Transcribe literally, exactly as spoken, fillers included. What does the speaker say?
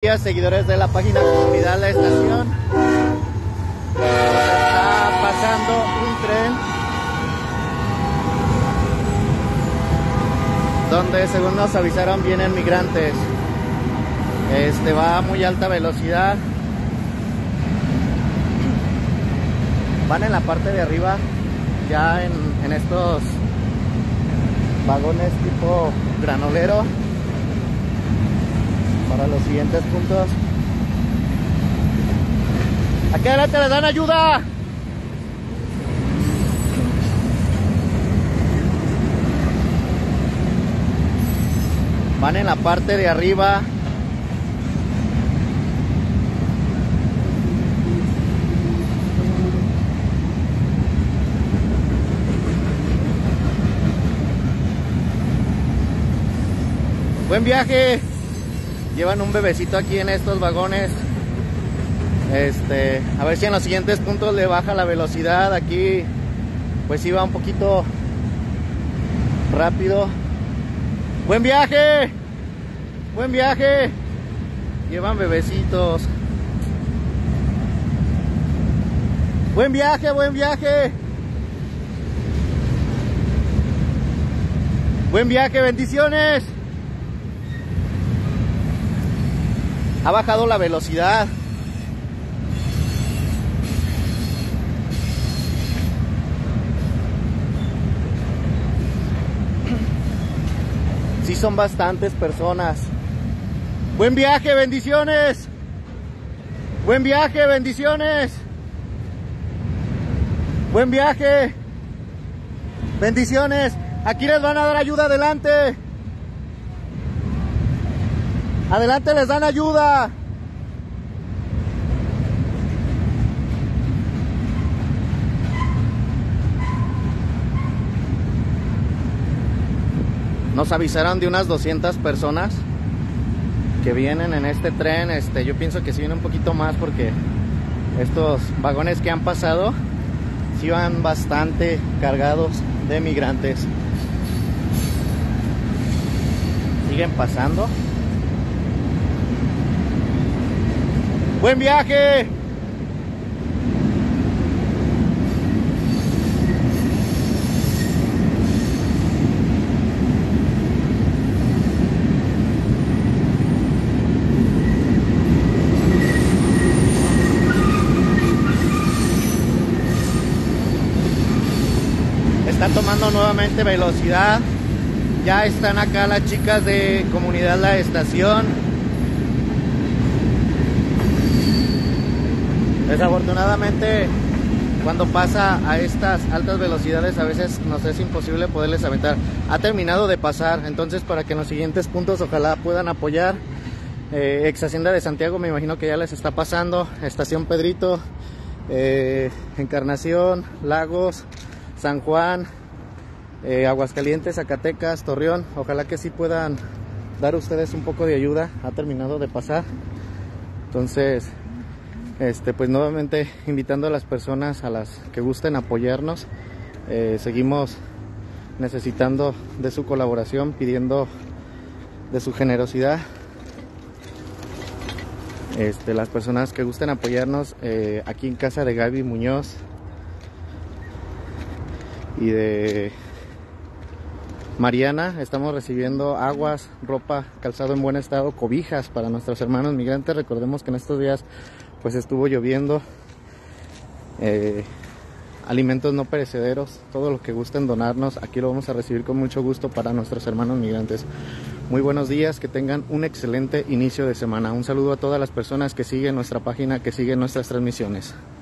días, seguidores de la página Comunidad La Estación. Está pasando un tren donde, según nos avisaron, vienen migrantes. Este va a muy alta velocidad. Van en la parte de arriba, ya en, en estos vagones tipo granolero, para los siguientes puntos. Aquí adelante les dan ayuda. Van en la parte de arriba. Buen viaje. Llevan un bebecito aquí en estos vagones. Este, a ver si en los siguientes puntos le baja la velocidad. Aquí pues iba un poquito rápido. Buen viaje. Buen viaje. Llevan bebecitos. Buen viaje, buen viaje. Buen viaje, bendiciones. Ha bajado la velocidad. Sí, son bastantes personas. Buen viaje, bendiciones. Buen viaje, bendiciones. Buen viaje. Bendiciones. Aquí les van a dar ayuda, adelante. Adelante, les dan ayuda. Nos avisaron de unas doscientas personas que vienen en este tren. Este, yo pienso que sí viene un poquito más, porque estos vagones que han pasado sí van bastante cargados de migrantes. Siguen pasando. ¡Buen viaje! Está tomando nuevamente velocidad. Ya están acá las chicas de Comunidad La Estación. Desafortunadamente, cuando pasa a estas altas velocidades, a veces nos es imposible poderles aventar. Ha terminado de pasar, entonces para que en los siguientes puntos ojalá puedan apoyar. eh, Ex Hacienda de Santiago, me imagino que ya les está pasando. Estación Pedrito, eh, Encarnación, Lagos, San Juan, eh, Aguascalientes, Zacatecas, Torreón. Ojalá que sí puedan dar ustedes un poco de ayuda. Ha terminado de pasar, entonces Este, pues nuevamente invitando a las personas, a las que gusten apoyarnos. Eh, seguimos necesitando de su colaboración, pidiendo de su generosidad. Este, las personas que gusten apoyarnos, eh, aquí en casa de Gaby Muñoz y de Mariana, estamos recibiendo aguas, ropa, calzado en buen estado, cobijas para nuestros hermanos migrantes. Recordemos que en estos días pues estuvo lloviendo. eh, alimentos no perecederos, todo lo que gusten donarnos, aquí lo vamos a recibir con mucho gusto para nuestros hermanos migrantes. Muy buenos días, que tengan un excelente inicio de semana. Un saludo a todas las personas que siguen nuestra página, que siguen nuestras transmisiones.